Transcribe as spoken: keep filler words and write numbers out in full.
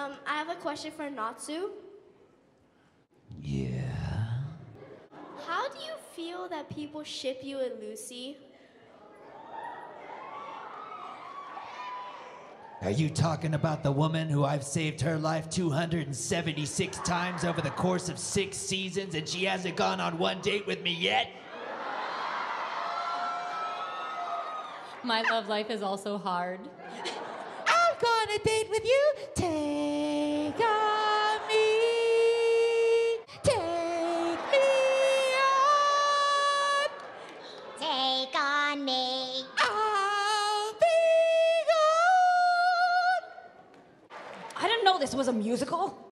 Um, I have a question for Natsu. Yeah. How do you feel that people ship you and Lucy? Are you talking about the woman who I've saved her life two hundred seventy-six times over the course of six seasons and she hasn't gone on one date with me yet? My love life is also hard. I'll go on a date with you. Take on me. Take me on. Take on me. I'll be gone. I didn't know this was a musical.